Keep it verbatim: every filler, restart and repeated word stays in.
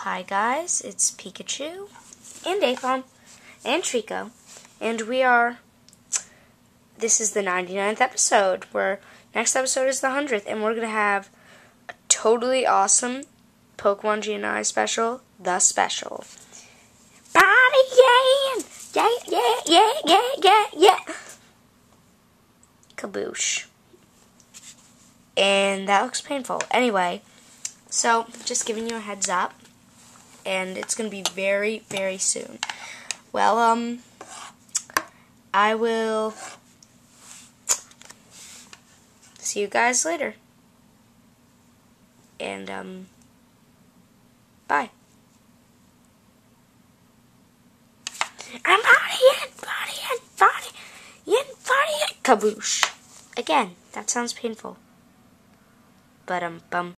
Hi guys, it's Pikachu, and aipom, and Trico, and we are, this is the ninety-ninth episode, where next episode is the hundredth, and we're going to have a totally awesome pokemonGandI special, The Special. Party yeah, yeah, yeah, yeah, yeah, yeah, yeah. Kaboosh. And that looks painful. Anyway, so just giving you a heads up. And it's going to be very, very soon. Well, um, I will see you guys later. And, um, bye. I'm partying, partying, partying, partying. Kaboosh. Again, that sounds painful. But, um, bum.